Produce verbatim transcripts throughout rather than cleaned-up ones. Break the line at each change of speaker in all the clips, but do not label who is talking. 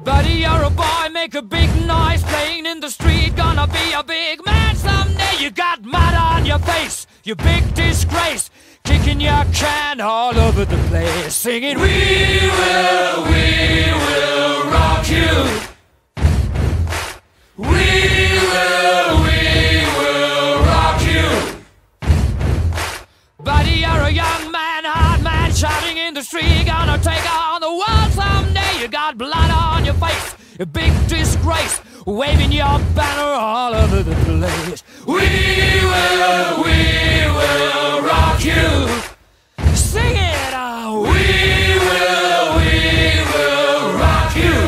Buddy, you're a boy, make a big noise, playing in the street, gonna be a big man someday. You got mud on your face, you big disgrace, kicking your can all over the place, singing, we will, we will rock you. We will, we will rock you. Buddy, you're a young man, hard man, shouting in the street, gonna take on the world someday. You got blood on your face, a big disgrace, waving your banner all over the place. We will, we will rock you. Sing it out. We will, we will rock you.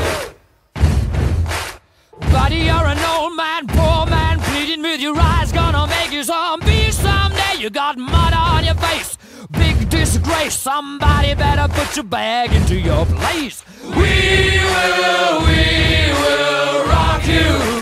Buddy, you're an old man, poor man, pleading with your eyes, gonna make you zombie someday. You got mud on your face, big disgrace, somebody better put your bag into your place. We will, we will rock you.